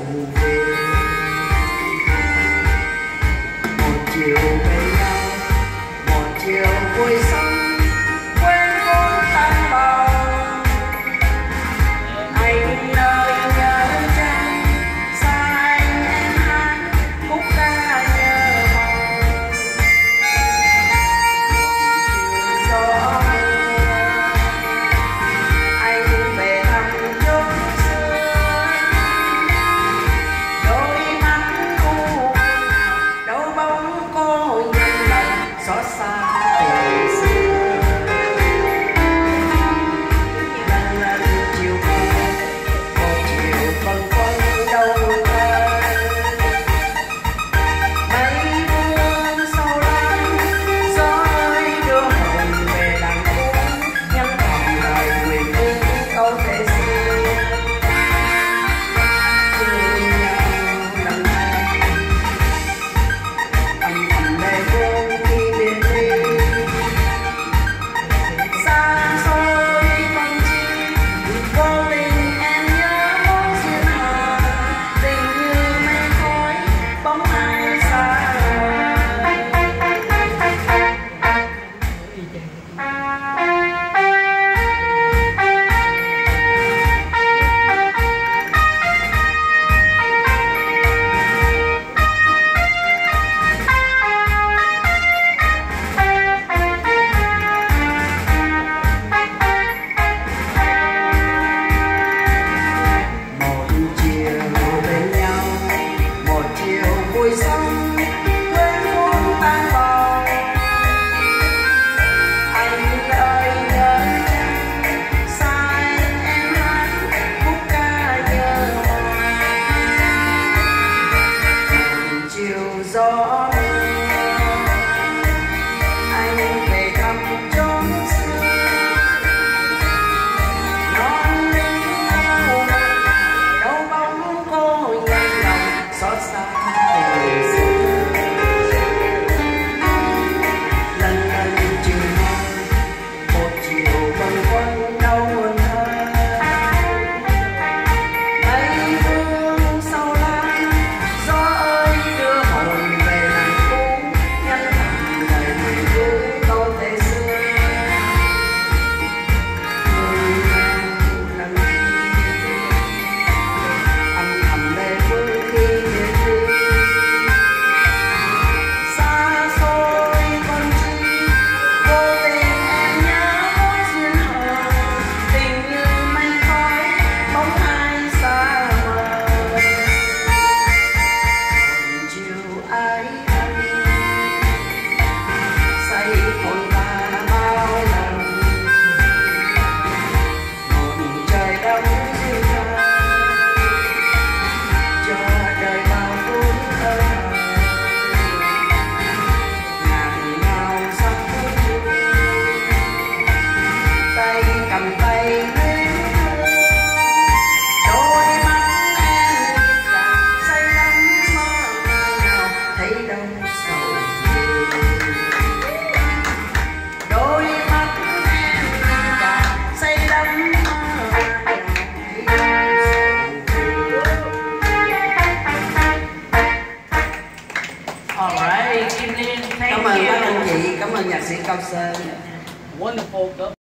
về. Một chiều bên nhau, một chiều vui sống, quên vốn tan bầu. Anh ơi nhớ chăng, xa anh em hát khúc ca nhớ mong. Gió anh về thăm chốn xưa, đôi mắt u đâu bóng cô nhân lòng xót xa tình xưa. Lần lần chiều về, một chiều bâng khuâng đâu thơ. Mấy bước sau lưng, gió ơi đưa hồn về làng cũ, nhắn thầm lời nguyện ước câu thề xưa. Thương nhau lần này, âm thầm lệ vương khi biệt ly. Xa xôi con chim, vô tình em nhớ mối duyên hò. Tình như mây khói, bóng ai xa vời. Một chiều bên nhau, một chiều vui sống, quên vốn tan bầu. Anh ơi nhớ chăng, xa anh em hát khúc ca nhớ mong. Một chiều gió mưa, anh về thăm chốn xưa. Non lính u đâu bóng cô nhân lòng xót xa tình xưa. Lần lần chiều nay, một chiều bâng khuâng đâu hồn thơ. Mấy bước sau lưng, gió ơi đưa hồn về làng cũ, nhắn thầm lời nguyện ước câu thề xưa. Thương nhau lần âm thầm lệ vương khi biệt ly. Xa xôi con chim, vô tình em nhớ mối duyên hò. Tình như mây khói, bóng ai xa vời. Một chiều ái ân, say hồn ta bao lần. Một trời đông duyên dáng, cho đời bao phút thơ thờ. Ngàn ngào sắc hương, tay cầm tay luyến thương. Đôi mắt em nhìn càng say đắm mơ ngào, thấy đâu sầu thương. Đôi mắt em nhìn càng say đắm mơ ngào, thấy đâu sầu thương. Alright, Kim Liên, thank Cảm ơn các anh you. chị, cảm ơn nhạc sĩ Cao Sơn. Wonderful.